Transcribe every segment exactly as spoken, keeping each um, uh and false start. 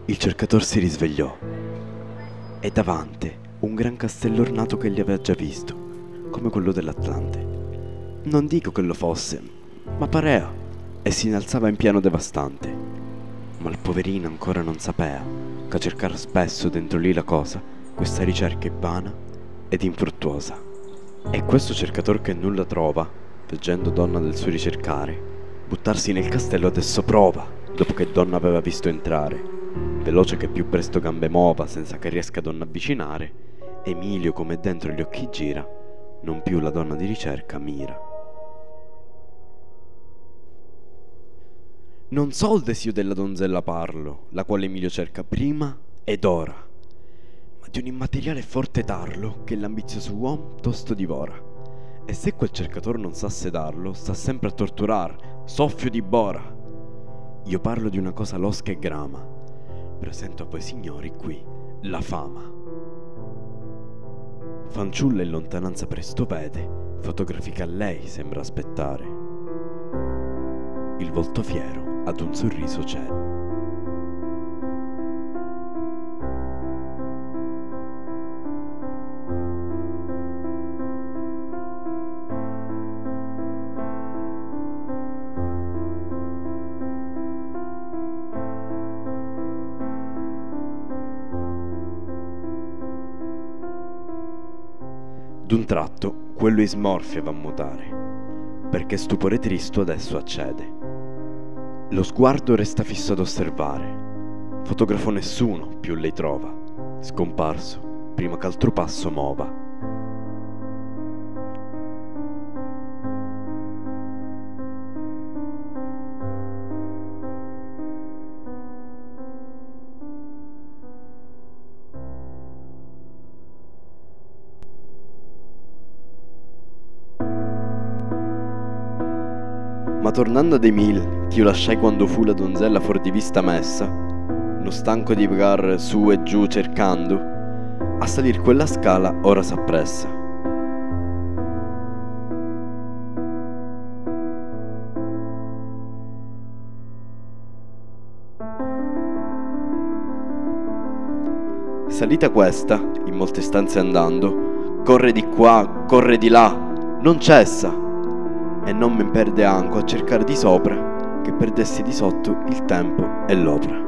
Il cercator si risvegliò e davanti un gran castello ornato che gli aveva già visto, come quello dell'Atlante. Non dico che lo fosse, ma parea, e si innalzava in piano devastante. Ma il poverino ancora non sapeva che a cercare spesso dentro lì la cosa, questa ricerca è vana ed infruttuosa. E questo cercator che nulla trova, veggendo donna del suo ricercare, buttarsi nel castello adesso prova, dopo che donna aveva visto entrare. Veloce che più presto gambe muova, senza che riesca donna avvicinare, Emilio come dentro gli occhi gira, non più la donna di ricerca mira. Non so il desio della donzella parlo, la quale Emilio cerca prima ed ora, ma di un immateriale forte tarlo che l'ambizioso uomo tosto divora. E se quel cercator non sa sedarlo, sta sempre a torturar, soffio di bora. Io parlo di una cosa losca e grama, presento a voi signori qui la fama. Fanciulla in lontananza presto vede, fotografica a lei sembra aspettare. Il volto fiero ad un sorriso cede. D'un tratto quello ismorfia va a mutare, perché stupore tristo adesso accede. Lo sguardo resta fisso ad osservare, fotografo nessuno più lei trova, scomparso prima che altro passo mova. Ma tornando ad Emil, ch'io lasciai quando fu la donzella fuor di vista messa, non stanco di vagar su e giù cercando, a salir quella scala ora s'appressa. Salita questa, in molte stanze andando, corre di qua, corre di là, non cessa, e non mi perde anco a cercare di sopra, che perdessi di sotto il tempo e l'opera.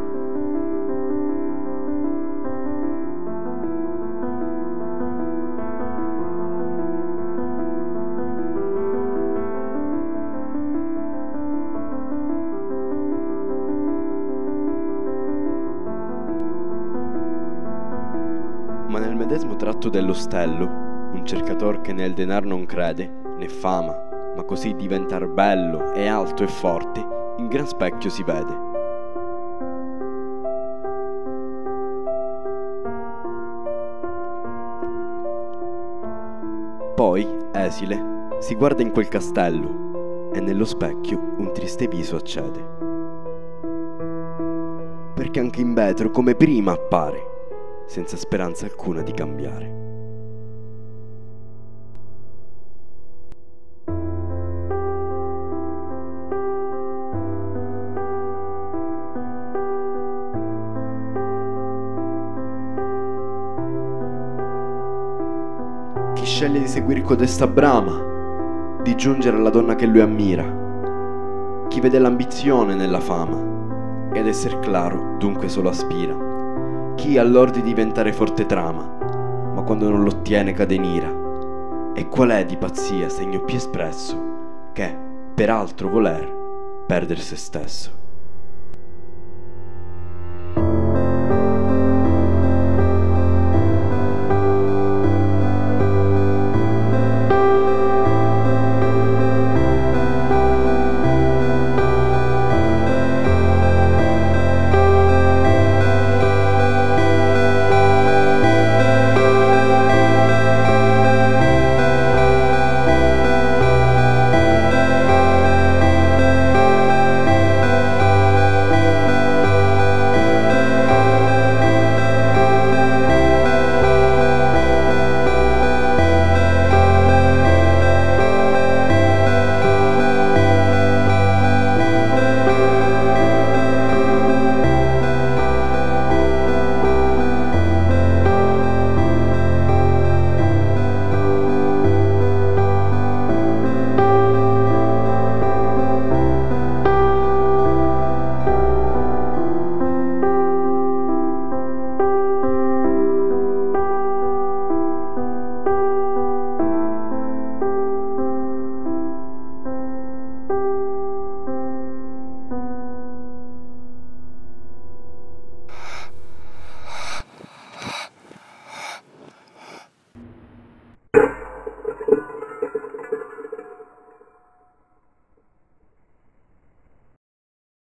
Ma nel medesimo tratto dell'ostello, un cercator che nel denar non crede, né fama, ma così diventar bello e alto e forte, in gran specchio si vede. Poi, esile, si guarda in quel castello e nello specchio un triste viso accede. Perché anche in vetro come prima appare, senza speranza alcuna di cambiare. Chi sceglie di seguire codesta brama, di giungere alla donna che lui ammira, chi vede l'ambizione nella fama, ed esser claro dunque solo aspira, chi all'or di diventare forte trama, ma quando non l'ottiene cade in ira, e qual è di pazzia segno più espresso, che, per altro voler, perder se stesso.